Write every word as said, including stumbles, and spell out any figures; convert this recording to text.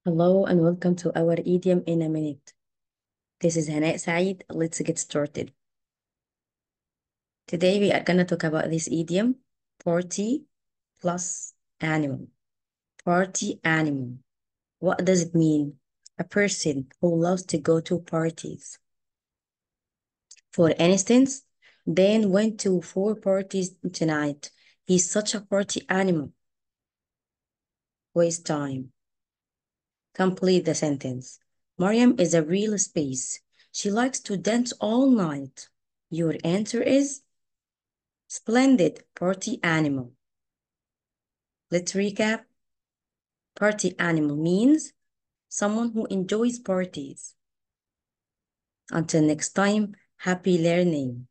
Hello and welcome to our idiom in a minute. This is Hanaa Said. Let's get started. Today we are going to talk about this idiom, party plus animal. Party animal. What does it mean? A person who loves to go to parties. For instance, Dan went to four parties tonight. He's such a party animal. Waste time. Complete the sentence. Mariam is a real space. She likes to dance all night. Your answer is splendid party animal. Let's recap. Party animal means someone who enjoys parties. Until next time, happy learning.